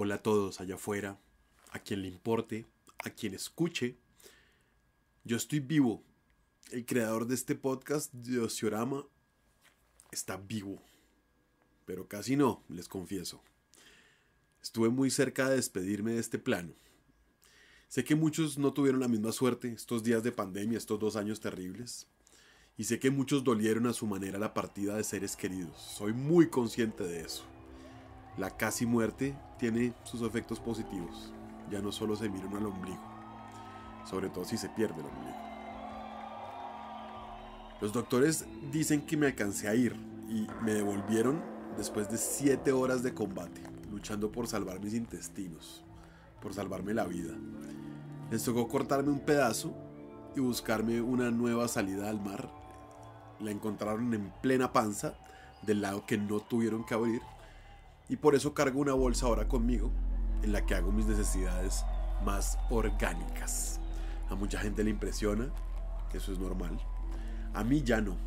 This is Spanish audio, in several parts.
Hola a todos allá afuera, a quien le importe, a quien escuche. Yo estoy vivo. El creador de este podcast, Diosiorama, está vivo. Pero casi no, les confieso. Estuve muy cerca de despedirme de este plano. Sé que muchos no tuvieron la misma suerte estos días de pandemia, estos 2 años terribles. Y sé que muchos dolieron a su manera la partida de seres queridos. Soy muy consciente de eso. La casi muerte tiene sus efectos positivos. Ya no solo se mira uno al ombligo, sobre todo si se pierde el ombligo. Los doctores dicen que me alcancé a ir y me devolvieron después de 7 horas de combate, luchando por salvar mis intestinos, por salvarme la vida. Les tocó cortarme un pedazo y buscarme una nueva salida al mar. La encontraron en plena panza, del lado que no tuvieron que abrir. Y por eso cargo una bolsa ahora conmigo, en la que hago mis necesidades más orgánicas. A mucha gente le impresiona, eso es normal. A mí ya no.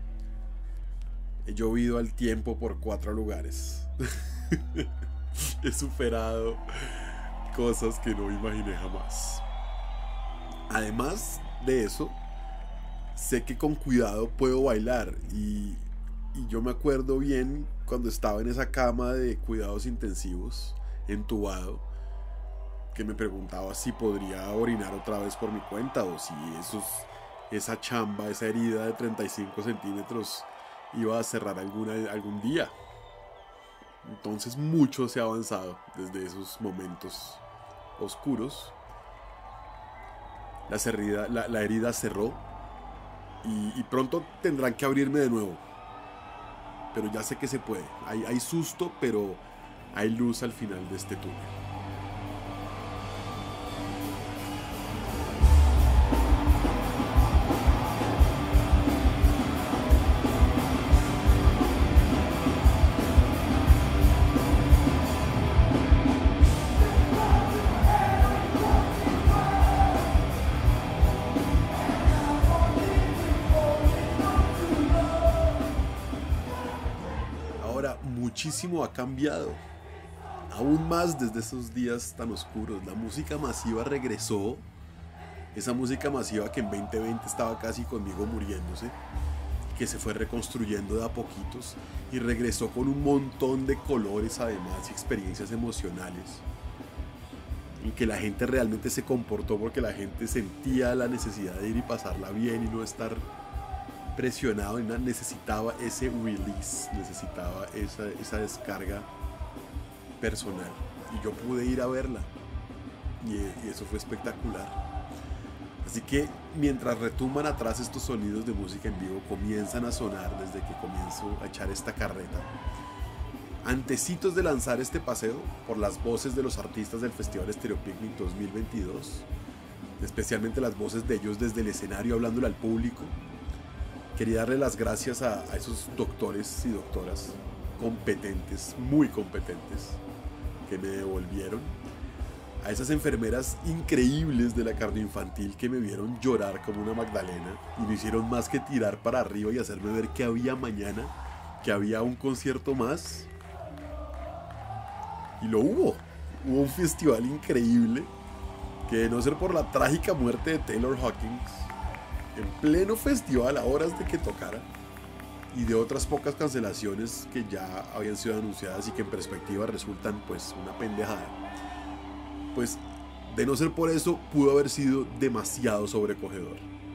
He llovido al tiempo por 4 lugares. He superado cosas que no imaginé jamás. Además de eso, sé que con cuidado puedo bailar y yo me acuerdo bien cuando estaba en esa cama de cuidados intensivos, entubado, que me preguntaba si podría orinar otra vez por mi cuenta o si esa chamba, esa herida de 35 centímetros iba a cerrar algún día. Entonces mucho se ha avanzado desde esos momentos oscuros. La herida cerró y pronto tendrán que abrirme de nuevo. Pero ya sé que se puede. Hay susto, pero hay luz al final de este túnel. Muchísimo ha cambiado, aún más desde esos días tan oscuros. La música masiva regresó, esa música masiva que en 2020 estaba casi conmigo muriéndose, que se fue reconstruyendo de a poquitos y regresó con un montón de colores además y experiencias emocionales, en que la gente realmente se comportó porque la gente sentía la necesidad de ir y pasarla bien y no estar presionado, necesitaba ese release, necesitaba esa descarga personal, y yo pude ir a verla y eso fue espectacular. Así que mientras retumban atrás estos sonidos de música en vivo, comienzan a sonar desde que comienzo a echar esta carreta, antecitos de lanzar este paseo por las voces de los artistas del Festival Stereo Picnic 2022, especialmente las voces de ellos desde el escenario hablándole al público. Quería darle las gracias a esos doctores y doctoras competentes, muy competentes, que me devolvieron. A esas enfermeras increíbles de la cardioinfantil que me vieron llorar como una Magdalena y no hicieron más que tirar para arriba y hacerme ver que había mañana, que había un concierto más. Y lo hubo. Hubo un festival increíble que, de no ser por la trágica muerte de Taylor Hawkins, en pleno festival a horas de que tocara, y de otras pocas cancelaciones que ya habían sido anunciadas y que en perspectiva resultan pues una pendejada, pues de no ser por eso pudo haber sido demasiado sobrecogedor,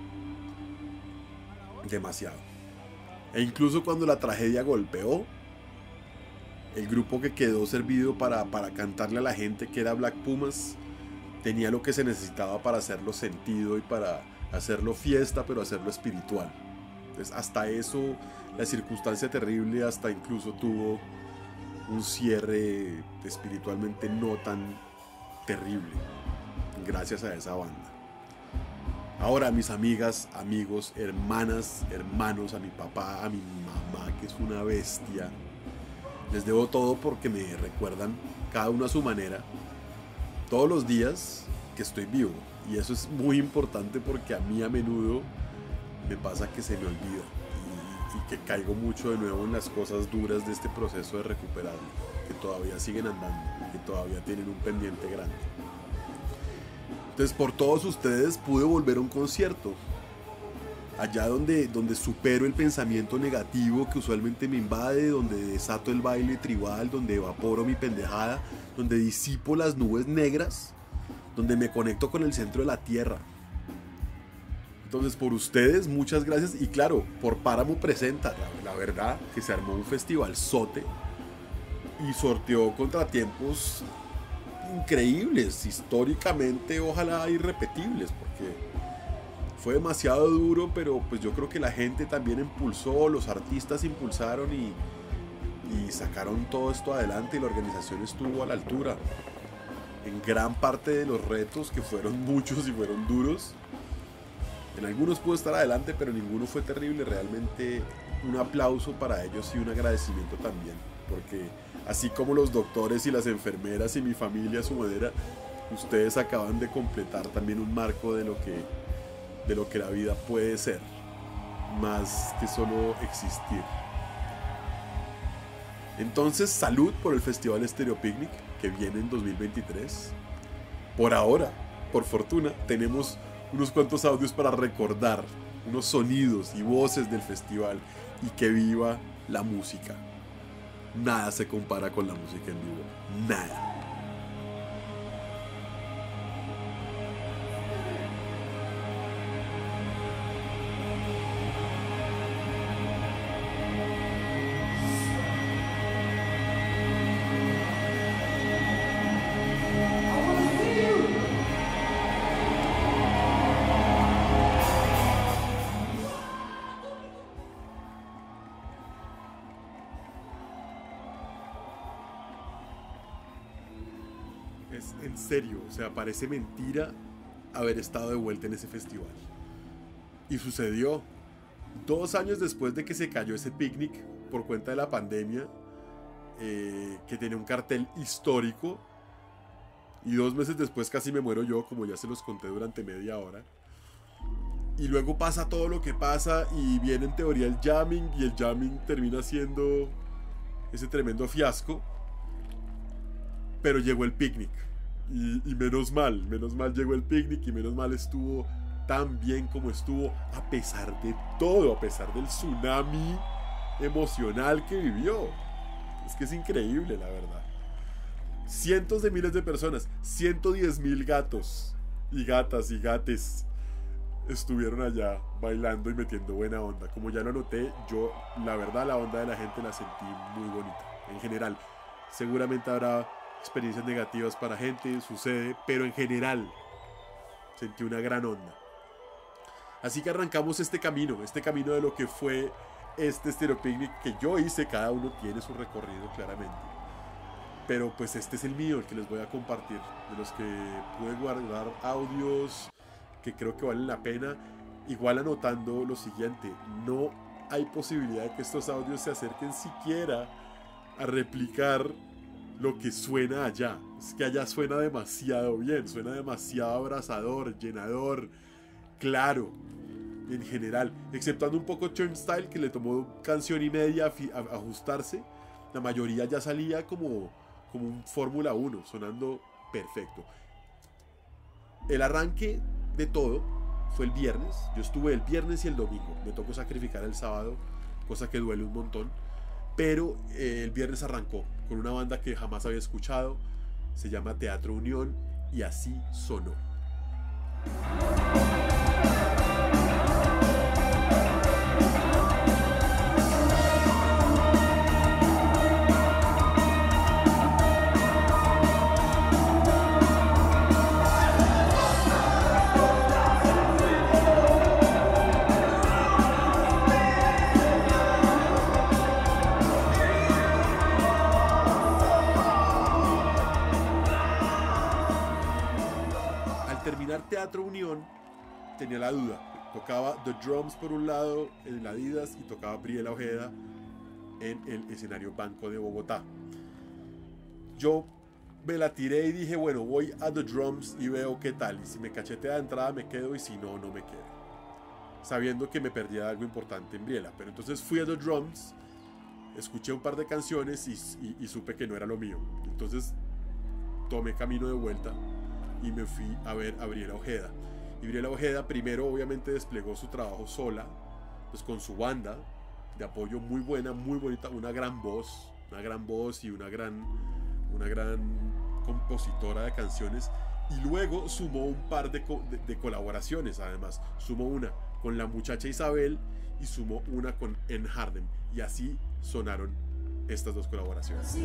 demasiado. E incluso cuando la tragedia golpeó, el grupo que quedó servido para cantarle a la gente, que era Black Pumas, tenía lo que se necesitaba para hacerlo sentido y para hacerlo fiesta, pero hacerlo espiritual. Entonces, hasta eso, la circunstancia terrible hasta incluso tuvo un cierre espiritualmente no tan terrible, gracias a esa banda. Ahora, a mis amigas, amigos, hermanas, hermanos, a mi papá, a mi mamá, que es una bestia, les debo todo porque me recuerdan, cada uno a su manera, todos los días que estoy vivo. Y eso es muy importante porque a mí a menudo me pasa que se me olvida y que caigo mucho de nuevo en las cosas duras de este proceso de recuperarme, que todavía siguen andando. que todavía tienen un pendiente grande. Entonces, por todos ustedes pude volver a un concierto. Allá donde supero el pensamiento negativo que usualmente me invade, donde desato el baile tribal, donde evaporo mi pendejada, donde disipo las nubes negras, donde me conecto con el centro de la tierra. Entonces, por ustedes, muchas gracias. Y claro, por Páramo Presenta, la verdad, que se armó un festival sote y sorteó contratiempos increíbles, históricamente, ojalá irrepetibles, porque fue demasiado duro, pero pues yo creo que la gente también impulsó, los artistas impulsaron y sacaron todo esto adelante, y la organización estuvo a la altura en gran parte de los retos, que fueron muchos y fueron duros. En algunos pudo estar adelante, pero ninguno fue terrible. Realmente un aplauso para ellos y un agradecimiento también, porque así como los doctores y las enfermeras y mi familia a su manera, ustedes acaban de completar también un marco de lo que la vida puede ser, más que solo existir. Entonces, salud por el Festival Estéreo Picnic que viene en 2023. Por ahora, por fortuna, tenemos unos cuantos audios para recordar, unos sonidos y voces del festival, y que viva la música. Nada se compara con la música en vivo, nada. Es en serio, o sea, parece mentira haber estado de vuelta en ese festival. Y sucedió 2 años después de que se cayó ese picnic por cuenta de la pandemia, que tenía un cartel histórico. Y 2 meses después casi me muero yo, como ya se los conté durante media hora. Y luego pasa todo lo que pasa y viene en teoría el jamming, y el jamming termina siendo ese tremendo fiasco. Pero llegó el picnic y menos mal llegó el picnic, y menos mal estuvo tan bien como estuvo, a pesar de todo, a pesar del tsunami emocional que vivió. Es que es increíble, la verdad. Cientos de miles de personas, 110,000 gatos y gatas y gates estuvieron allá bailando y metiendo buena onda. Como ya lo noté, yo la verdad la onda de la gente la sentí muy bonita. En general, seguramente habrá experiencias negativas para gente, sucede, pero en general sentí una gran onda. Así que arrancamos este camino de lo que fue este Estéreo Picnic que yo hice. Cada uno tiene su recorrido claramente, pero pues este es el mío, el que les voy a compartir, de los que pude guardar audios que creo que valen la pena. Igual anotando lo siguiente: no hay posibilidad de que estos audios se acerquen siquiera a replicar lo que suena allá. Es que allá suena demasiado bien, suena demasiado abrasador, llenador, claro, en general, exceptuando un poco Turnstile, que le tomó canción y media a ajustarse. La mayoría ya salía como un Fórmula 1, sonando perfecto. El arranque de todo fue el viernes. Yo estuve el viernes y el domingo. Me tocó sacrificar el sábado, cosa que duele un montón. Pero el viernes arrancó con una banda que jamás había escuchado. Se llama Teatro Unión, y así sonó. Teatro Unión tenía la duda. Tocaba The Drums por un lado en el Adidas, y tocaba Briela Ojeda en el escenario Banco de Bogotá. Yo me la tiré y dije, bueno, voy a The Drums y veo qué tal, y si me cachetea de entrada me quedo, y si no, no me quedo, sabiendo que me perdía algo importante en Briela. Pero entonces fui a The Drums, escuché un par de canciones y supe que no era lo mío. Entonces tomé camino de vuelta y me fui a ver a Briela Ojeda. Y Briela Ojeda primero obviamente desplegó su trabajo sola, pues con su banda de apoyo muy buena, muy bonita, una gran voz y una gran compositora de canciones. Y luego sumó un par de colaboraciones, además. Sumó una con la muchacha Isabel y sumó una con En Harden. Y así sonaron estas dos colaboraciones.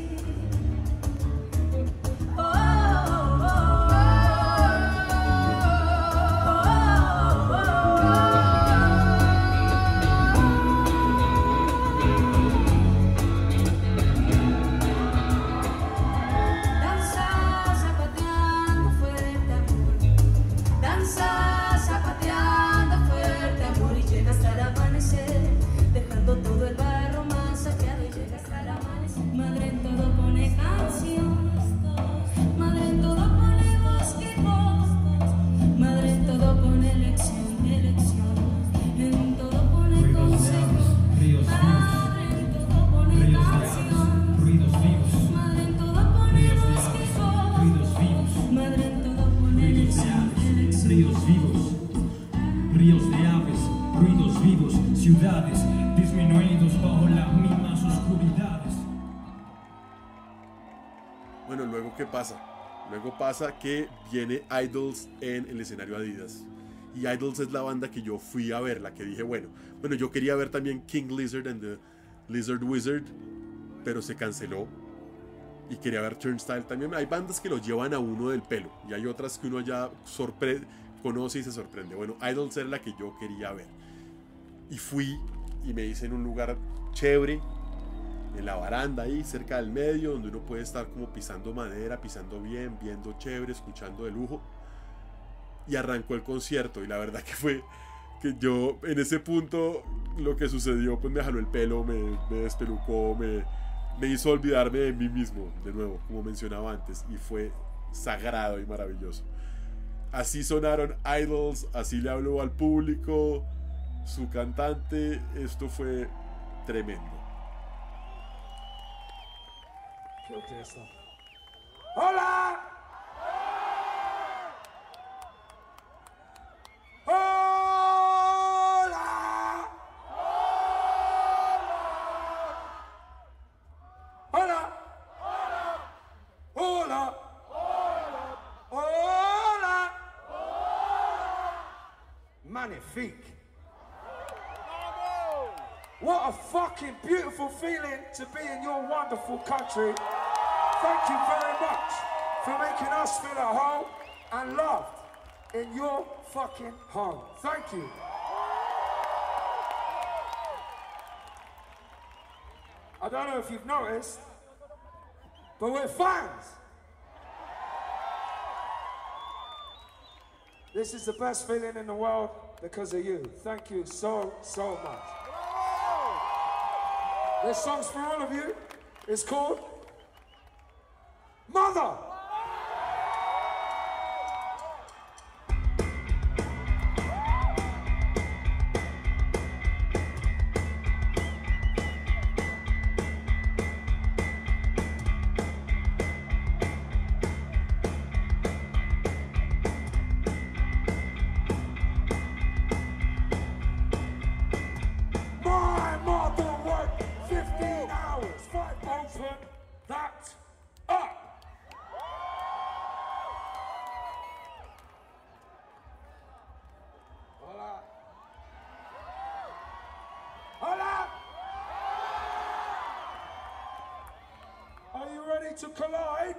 Ríos vivos, ríos de aves, ruidos vivos, ciudades disminuidos bajo las mismas oscuridades. Bueno, luego ¿qué pasa? Luego pasa que viene Idols en el escenario Adidas. Y Idols es la banda que yo fui a ver, la que dije, bueno, yo quería ver también King Lizard and the Lizard Wizard, pero se canceló. Y quería ver Turnstile también. Hay bandas que lo llevan a uno del pelo y hay otras que uno ya conoce y se sorprende. Bueno, Idols era la que yo quería ver. Y fui y me hice en un lugar chévere, en la baranda ahí, cerca del medio, donde uno puede estar como pisando madera, pisando bien, viendo chévere, escuchando de lujo. Y arrancó el concierto y la verdad que fue que yo en ese punto lo que sucedió pues me jaló el pelo, me despelucó, me hizo olvidarme de mí mismo, de nuevo, como mencionaba antes, y fue sagrado y maravilloso. Así sonaron Idols, así le habló al público, su cantante, esto fue tremendo. ¡Hola! Magnifique. What a fucking beautiful feeling to be in your wonderful country. Thank you very much for making us feel at home and loved in your fucking home. Thank you. I don't know if you've noticed, but we're fans. This is the best feeling in the world because of you. Thank you so, so much. This song's for all of you. It's called Mother. To collide.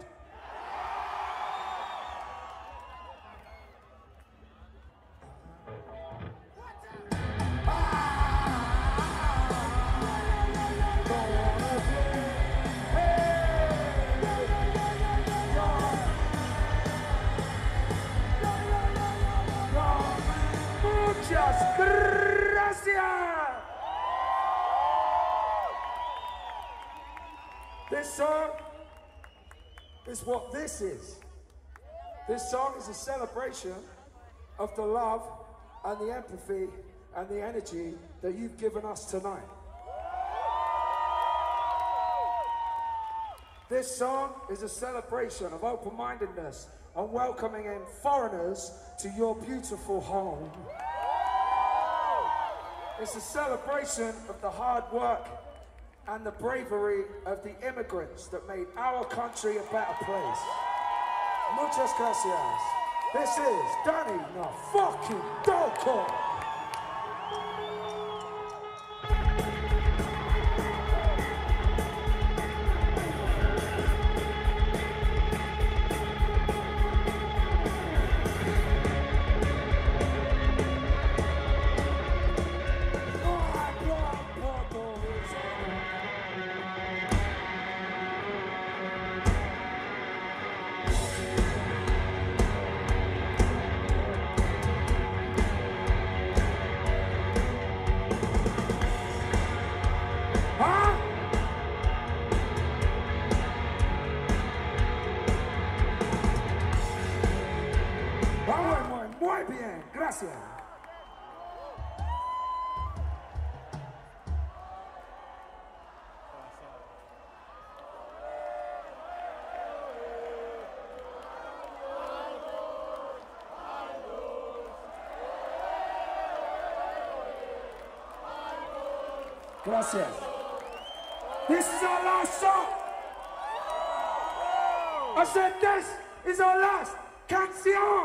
Muchas gracias. This song is what this is. This song is a celebration of the love and the empathy and the energy that you've given us tonight. This song is a celebration of open-mindedness and welcoming in foreigners to your beautiful home. It's a celebration of the hard work and the bravery of the immigrants that made our country a better place. Muchas gracias. This is Danny the fucking Doko. Muy bien, gracias. Gracias. This is our last song. I said this is our last canción.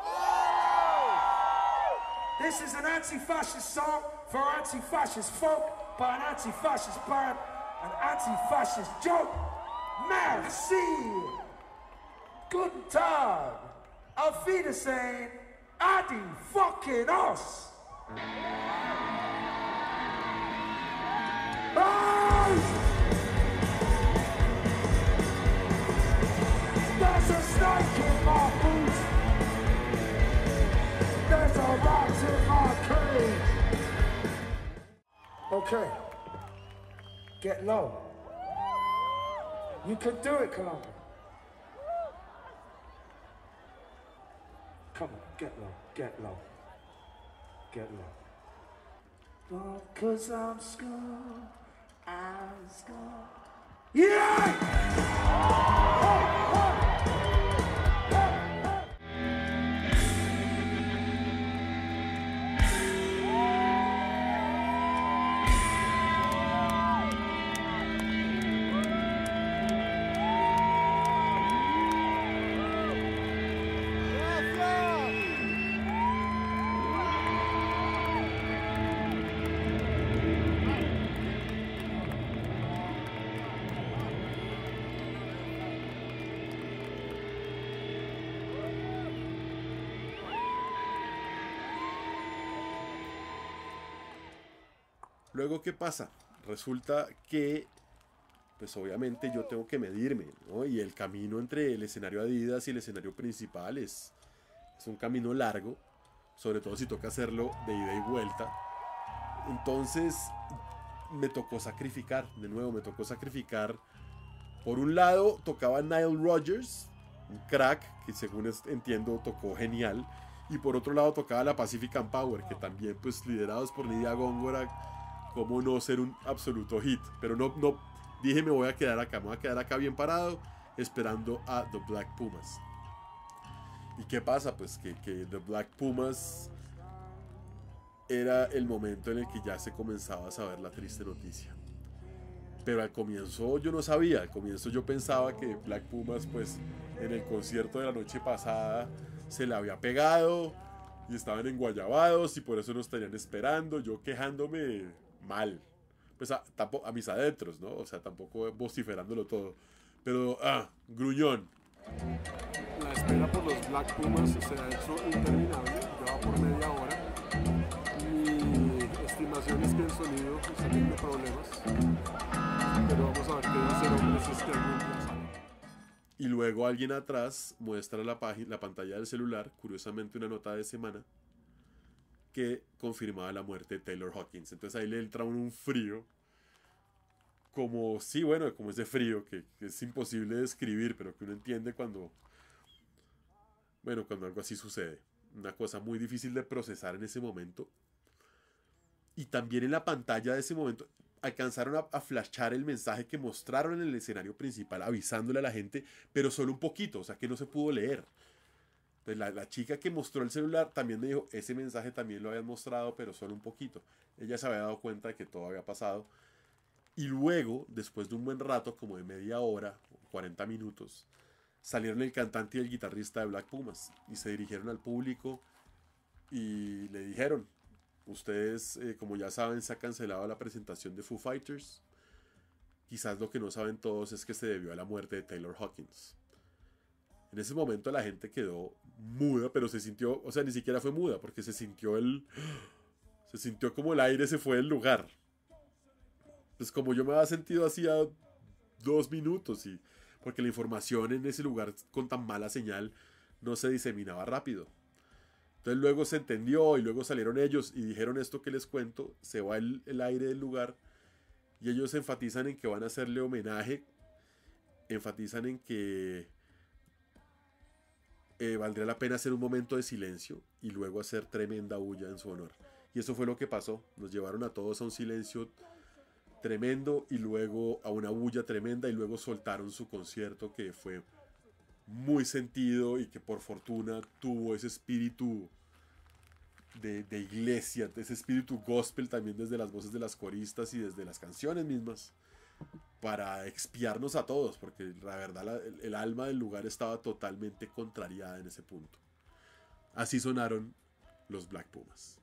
This is an anti-fascist song for anti-fascist folk by an anti-fascist band, an anti-fascist joke. Merci. Guten Tag. Auf Wiedersehen. Adi fucking us. There's a snake in my boots. There's a rat in my cage. Okay. Get low. You can do it, Columbia. Come on, get low, get low. Get low. Oh, 'cause I'm scared. I'm scared. Yeah! Luego, ¿qué pasa? Resulta que, pues obviamente yo tengo que medirme, ¿no? Y el camino entre el escenario Adidas y el escenario principal es un camino largo, sobre todo si toca hacerlo de ida y vuelta. Entonces, me tocó sacrificar, de nuevo, me tocó sacrificar. Por un lado, tocaba Nile Rodgers, un crack que según entiendo tocó genial. Y por otro lado tocaba la Pacific and Power, que también, pues liderados por Lidia Góngora, cómo no ser un absoluto hit. Pero no dije me voy a quedar acá bien parado, esperando a The Black Pumas. ¿Y qué pasa? Pues que The Black Pumas era el momento en el que ya se comenzaba a saber la triste noticia. Pero al comienzo yo no sabía, al comienzo yo pensaba que Black Pumas, pues en el concierto de la noche pasada se le había pegado y estaban enguayabados y por eso nos estarían esperando, yo quejándome mal, pues a mis adentros, ¿no? O sea, tampoco vociferándolo todo, pero gruñón. La espera por los Black Pumas se ha hecho interminable, ya va por media hora. Mi estimación es que el sonido está teniendo problemas, pero vamos a ver qué dice el hombre si es que algún día sale. Y luego alguien atrás muestra la pantalla del celular, curiosamente una nota de semana, que confirmaba la muerte de Taylor Hawkins. Entonces ahí le entra un frío, como, sí, bueno, como ese frío que es imposible de describir, pero que uno entiende cuando algo así sucede. Una cosa muy difícil de procesar en ese momento. Y también en la pantalla de ese momento, alcanzaron a flashar el mensaje que mostraron en el escenario principal, avisándole a la gente, pero solo un poquito, o sea que no se pudo leer. Entonces la chica que mostró el celular también me dijo, ese mensaje también lo habían mostrado, pero solo un poquito. Ella se había dado cuenta de que todo había pasado. Y luego, después de un buen rato, como de media hora, 40 minutos, salieron el cantante y el guitarrista de Black Pumas y se dirigieron al público y le dijeron, ustedes, como ya saben, se ha cancelado la presentación de Foo Fighters. Quizás lo que no saben todos es que se debió a la muerte de Taylor Hawkins. En ese momento la gente quedó muda, pero se sintió, o sea, ni siquiera fue muda, porque se sintió como el aire se fue del lugar. Pues como yo me había sentido hacía 2 minutos, y porque la información en ese lugar con tan mala señal no se diseminaba rápido. Entonces luego se entendió y luego salieron ellos y dijeron esto que les cuento, se va el aire del lugar y ellos enfatizan en que van a hacerle homenaje, enfatizan en que valdría la pena hacer un momento de silencio y luego hacer tremenda bulla en su honor. Y eso fue lo que pasó, nos llevaron a todos a un silencio tremendo y luego a una bulla tremenda y luego soltaron su concierto que fue muy sentido y que por fortuna tuvo ese espíritu de iglesia, ese espíritu gospel también desde las voces de las coristas y desde las canciones mismas para expiarnos a todos, porque la verdad el alma del lugar estaba totalmente contrariada en ese punto. Así sonaron los Black Pumas.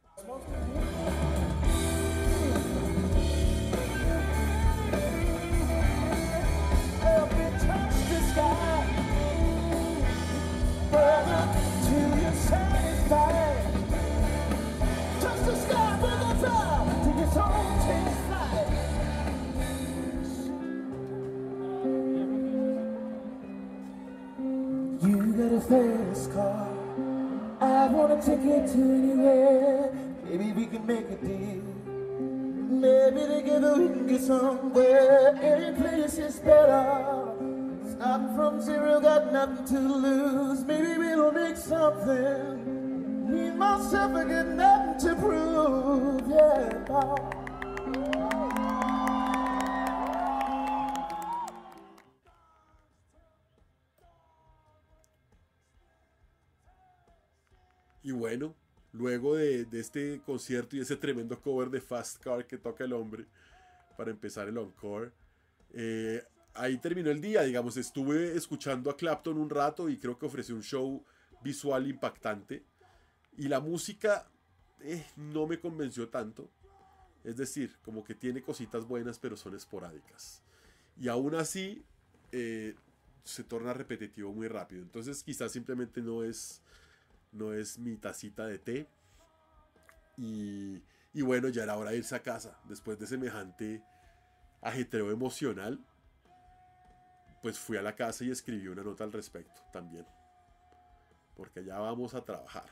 Fast car, I want a ticket to anywhere. Maybe we can make a deal. Maybe together we can get somewhere. Any place is better. Starting from zero, got nothing to lose. Maybe we'll make something. Me and myself, I got nothing to prove. Yeah. Y bueno, luego de este concierto y ese tremendo cover de Fast Car que toca el hombre para empezar el encore, ahí terminó el día, digamos. Estuve escuchando a Clapton un rato y creo que ofreció un show visual impactante. Y la música no me convenció tanto. Es decir, como que tiene cositas buenas pero son esporádicas. Y aún así se torna repetitivo muy rápido. Entonces quizás simplemente no es mi tacita de té. Y bueno, ya era hora de irse a casa. Después de semejante ajetreo emocional, pues fui a la casa y escribí una nota al respecto también. Porque ya vamos a trabajar.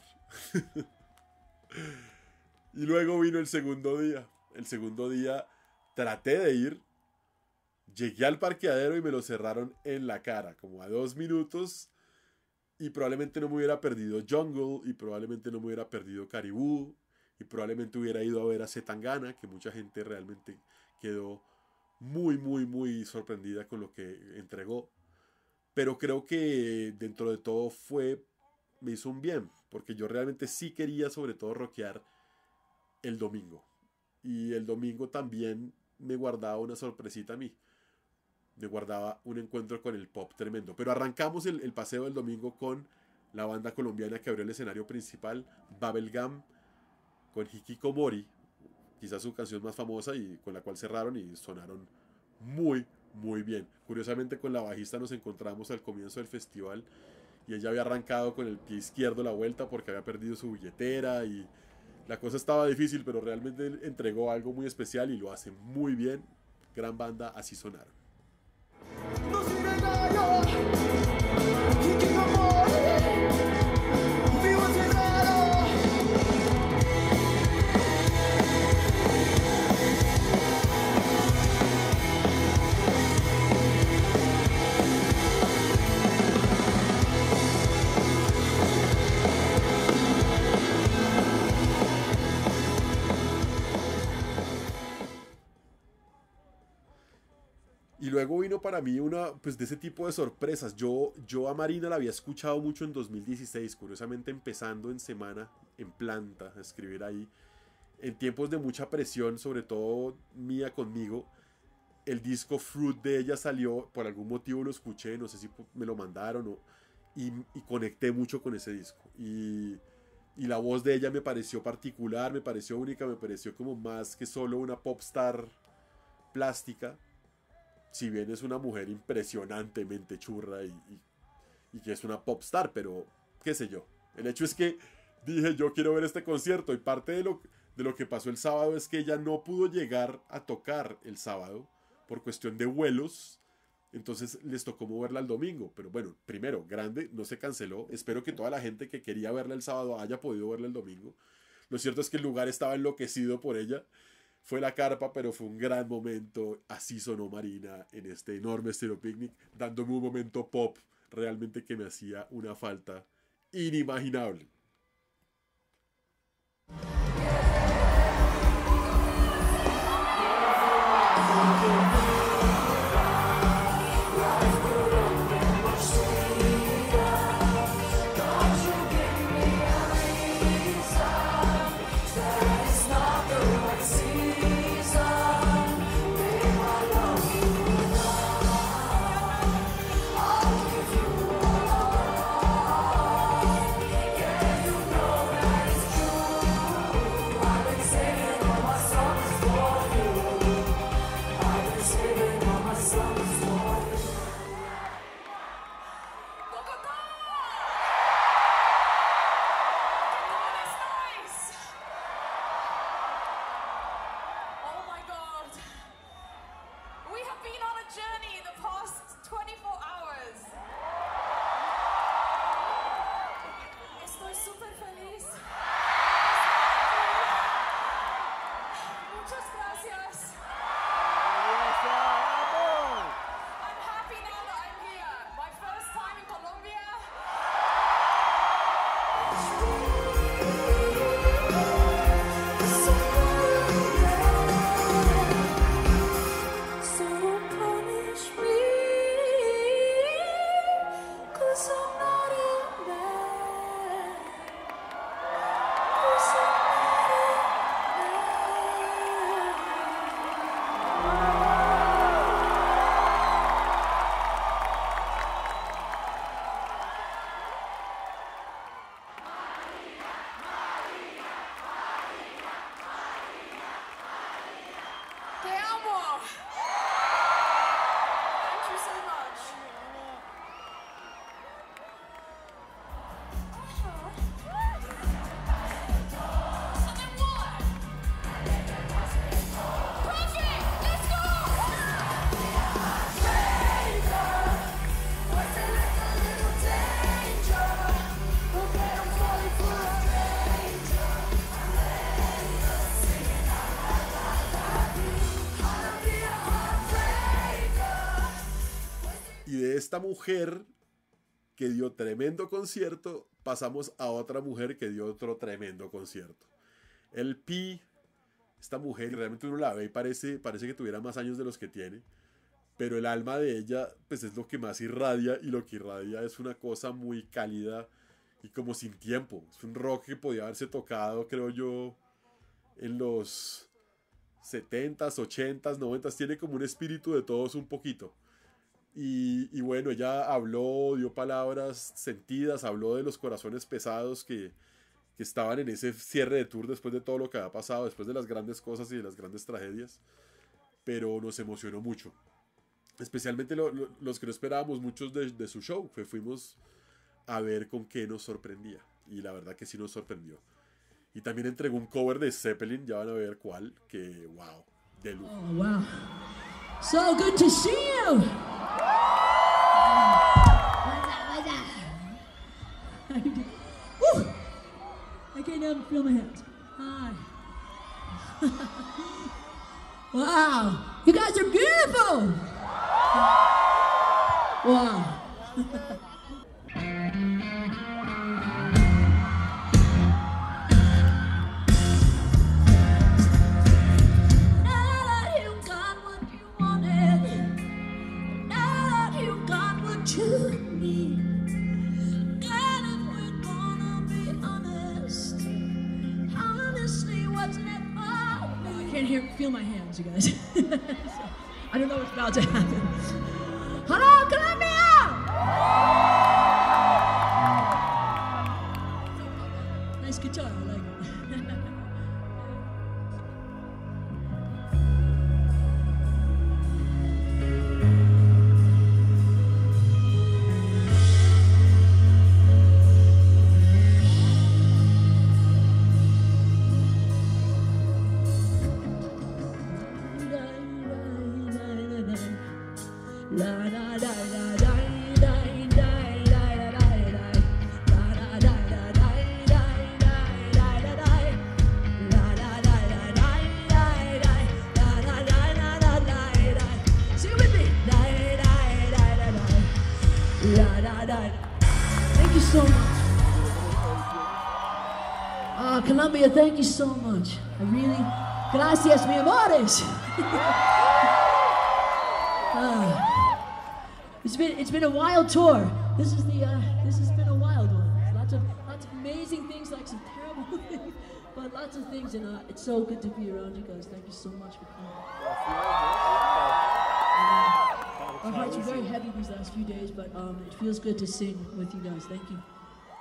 Y luego vino el segundo día. El segundo día traté de ir. Llegué al parqueadero y me lo cerraron en la cara. Como a 2 minutos. Y probablemente no me hubiera perdido Jungle, y probablemente no me hubiera perdido Caribou, y probablemente hubiera ido a ver a Zetangana, que mucha gente realmente quedó muy, muy, muy sorprendida con lo que entregó. Pero creo que dentro de todo me hizo un bien, porque yo realmente sí quería sobre todo rockear el domingo. Y el domingo también me guardaba una sorpresita a mí. Me guardaba un encuentro con el pop tremendo. Pero arrancamos el paseo del domingo con la banda colombiana que abrió el escenario principal, Bubblegum, con Hikikomori, quizás su canción más famosa y con la cual cerraron y sonaron muy, muy bien. Curiosamente con la bajista nos encontramos al comienzo del festival y ella había arrancado con el pie izquierdo la vuelta porque había perdido su billetera y la cosa estaba difícil, pero realmente entregó algo muy especial y lo hace muy bien. Gran banda, así sonaron. Y luego vino para mí una, pues de ese tipo de sorpresas. Yo a Marina la había escuchado mucho en 2016, curiosamente empezando en Semana, en Planta, a escribir ahí. En tiempos de mucha presión, sobre todo mía conmigo, el disco Fruit de ella salió, por algún motivo lo escuché, no sé si me lo mandaron, y conecté mucho con ese disco. Y la voz de ella me pareció particular, me pareció única, me pareció como más que solo una popstar plástica. Si bien es una mujer impresionantemente churra y que es una popstar, pero qué sé yo. El hecho es que dije, yo quiero ver este concierto, y parte de lo que pasó el sábado es que ella no pudo llegar a tocar el sábado por cuestión de vuelos, entonces les tocó moverla al domingo. Pero bueno, primero, grande, no se canceló. Espero que toda la gente que quería verla el sábado haya podido verla el domingo. Lo cierto es que el lugar estaba enloquecido por ella. Fue la carpa, pero fue un gran momento. Así sonó Marina en este enorme Stereo Picnic, dándome un momento pop realmente que me hacía una falta inimaginable. Esta mujer que dio tremendo concierto, pasamos a otra mujer que dio otro tremendo concierto. El Pi, esta mujer, realmente uno la ve y parece que tuviera más años de los que tiene, pero el alma de ella pues es lo que más irradia, y lo que irradia es una cosa muy cálida y como sin tiempo. Es un rock que podía haberse tocado, creo yo, en los 70s, 80s, 90s, tiene como un espíritu de todos un poquito. Y bueno, ella habló, dio palabras sentidas, habló de los corazones pesados que estaban en ese cierre de tour después de todo lo que había pasado, después de las grandes cosas y de las grandes tragedias, pero nos emocionó mucho, especialmente los que no esperábamos muchos de su show. Fuimos a ver con qué nos sorprendía, y la verdad que sí nos sorprendió. Y también entregó un cover de Zeppelin, ya van a ver cuál, que wow, de lujo. Oh, wow. So good to see you. Okay, now feel my hands. Hi. Wow, you guys are beautiful. Wow. feel my hands, you guys. So, I don't know what's about to happen. Hello, Colombia! Nice guitar, I like it. Thank you so much. Colombia, thank you so much. I really, gracias, mi amores. It's been a wild tour. This has been a wild one. Lots of amazing things, like some terrible things, but lots of things, and it's so good to be around you guys. Thank you so much for coming. Our hearts are very heavy these last few days, but it feels good to sing with you guys. Thank you.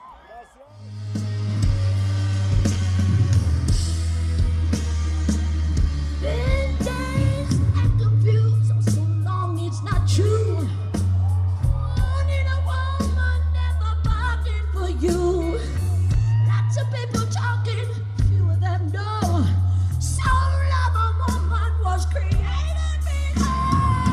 Been days and confused, oh, so long it's not true. Wanted a woman, never bargained for you. Lots of people talking, few of them know. Soul of a woman was created below.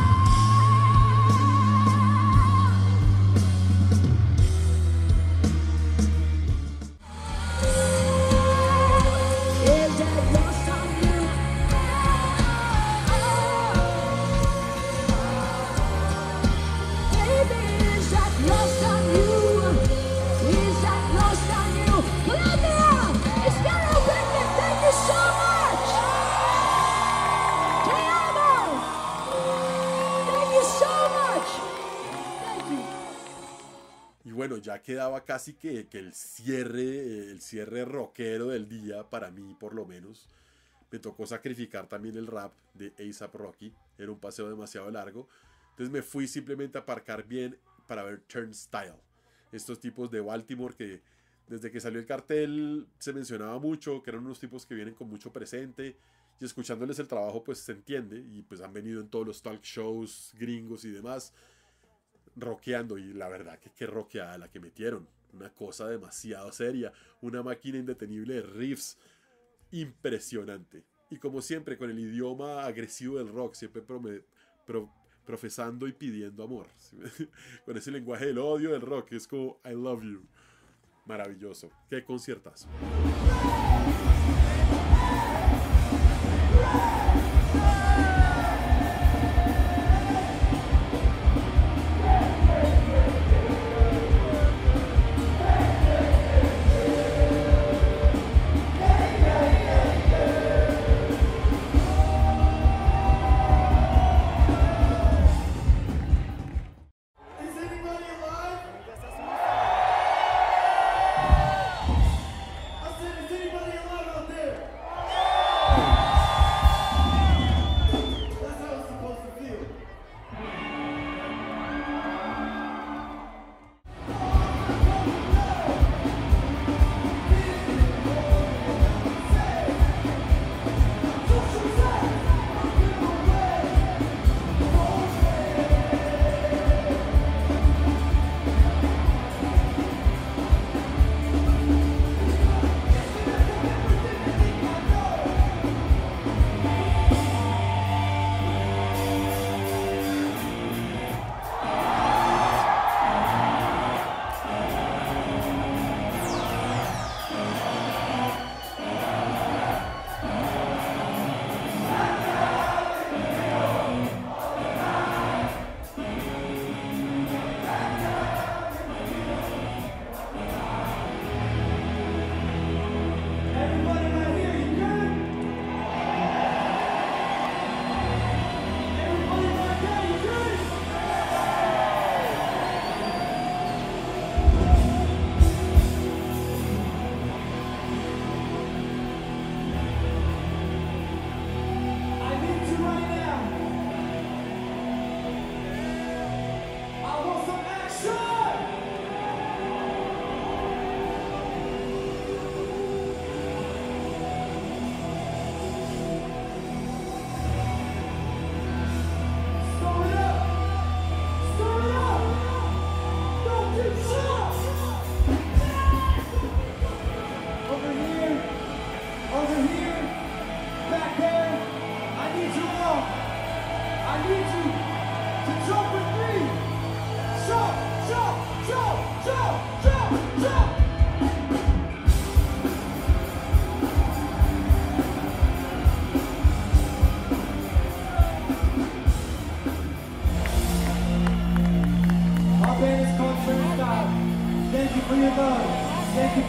Is that lost on you? Baby, is that lost on you? Is that lost on you? Colombia, it's gonna win it. Thank you so much. Te amo. Thank you so much. Thank you. Y bueno, ya quedaba casi que el cierre rockero del día, para mí por lo menos. Me tocó sacrificar también el rap de A$AP Rocky. Era un paseo demasiado largo. Entonces me fui simplemente a aparcar bien para ver Turnstile. Estos tipos de Baltimore que desde que salió el cartel se mencionaba mucho, que eran unos tipos que vienen con mucho presente. Y escuchándoles el trabajo pues se entiende. Y pues han venido en todos los talk shows gringos y demás, rockeando. Y la verdad que qué rockeada la que metieron. Una cosa demasiado seria. Una máquina indetenible de riffs. Impresionante. Y como siempre con el idioma agresivo del rock, siempre profesando y pidiendo amor. Con ese lenguaje del odio del rock, es como I love you. Maravilloso. Qué conciertazo. Is anybody alive out there?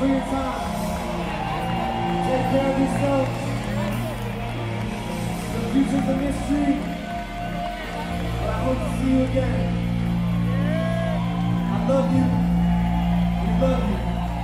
for your time. Take care of yourselves. The future's a mystery, but I hope to see you again. I love you. We love you.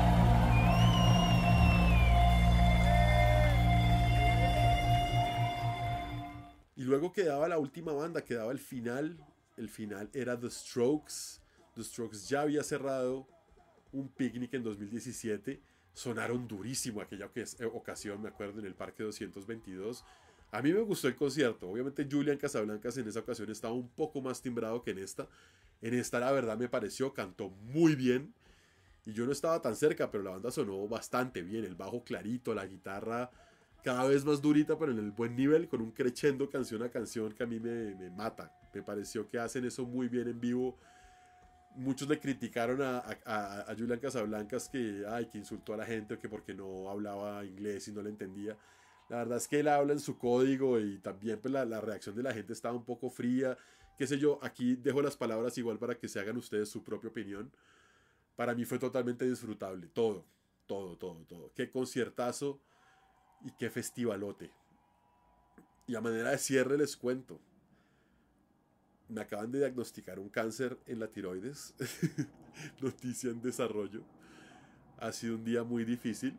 Y luego quedaba la última banda, quedaba el final. El final era The Strokes. The Strokes ya había cerrado un picnic en 2017. Sonaron durísimo aquella ocasión, me acuerdo, en el Parque 222. A mí me gustó el concierto. Obviamente Julian Casablancas en esa ocasión estaba un poco más timbrado que en esta. En esta la verdad me pareció, cantó muy bien. Y yo no estaba tan cerca, pero la banda sonó bastante bien. El bajo clarito, la guitarra cada vez más durita, pero en el buen nivel, con un crescendo canción a canción que a mí me mata. Me pareció que hacen eso muy bien en vivo. Muchos le criticaron a Julian Casablancas que insultó a la gente, que porque no hablaba inglés y no le entendía. La verdad es que él habla en su código y también pues, la reacción de la gente estaba un poco fría. Qué sé yo, aquí dejo las palabras igual para que se hagan ustedes su propia opinión. Para mí fue totalmente disfrutable, todo. Qué conciertazo y qué festivalote. Y a manera de cierre les cuento. Me acaban de diagnosticar un cáncer en la tiroides. Noticia en desarrollo. Ha sido un día muy difícil.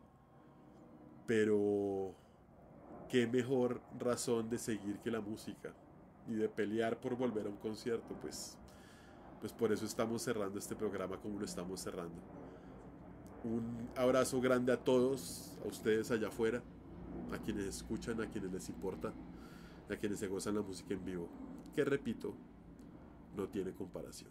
Pero qué mejor razón de seguir que la música. Y de pelear por volver a un concierto. Pues por eso estamos cerrando este programa como lo estamos cerrando. Un abrazo grande a todos. A ustedes allá afuera. A quienes escuchan, a quienes les importa. A quienes se gozan la música en vivo. Que repito, no tiene comparación.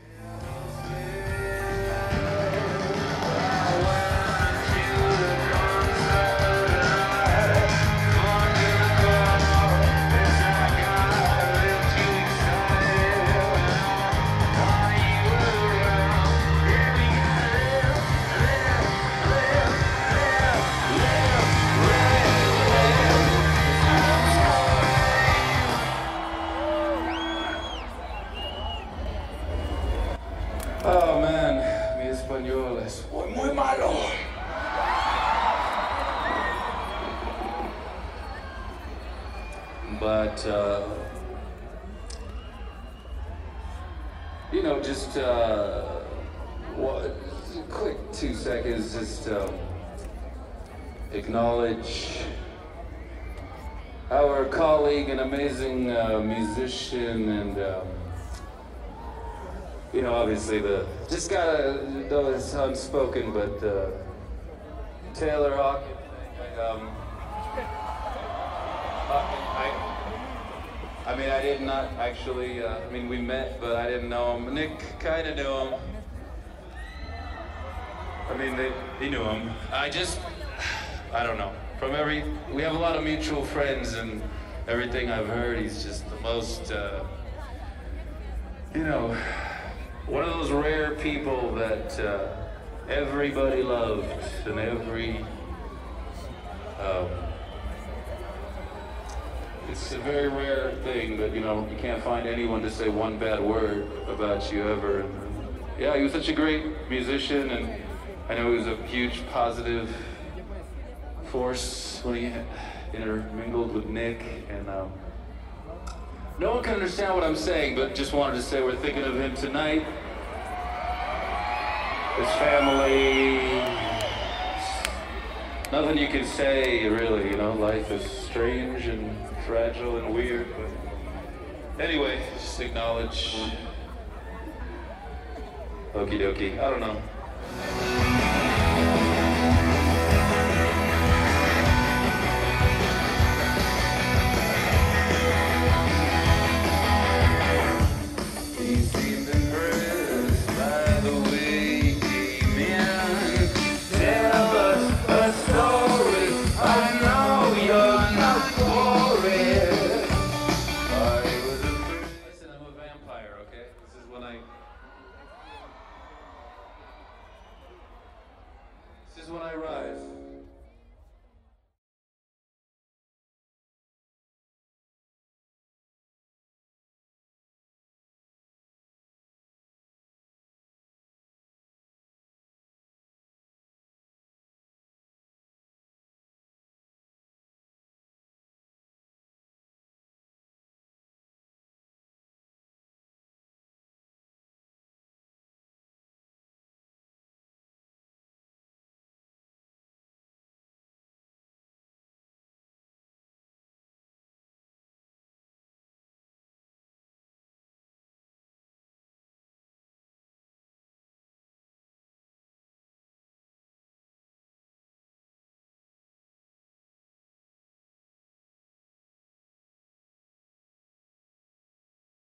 Oh man, mi español es muy malo. But you know, just quick 2 seconds, just acknowledge our colleague and amazing musician and. You know, obviously just gotta know it's unspoken, but Taylor Hawkins, I mean, I did not actually, I mean, we met, but I didn't know him. Nick kinda knew him. I mean, he knew him. I don't know. We have a lot of mutual friends, and everything I've heard, he's just the most, you know, one of those rare people that everybody loved, and it's a very rare thing that, you know, you can't find anyone to say one bad word about you ever. And, yeah, he was such a great musician, and I know he was a huge positive force when he intermingled with Nick, and no one can understand what I'm saying, but just wanted to say we're thinking of him tonight. His family. Nothing you can say, really, you know, life is strange and fragile and weird, but anyway, just acknowledge. Okie dokie, I don't know.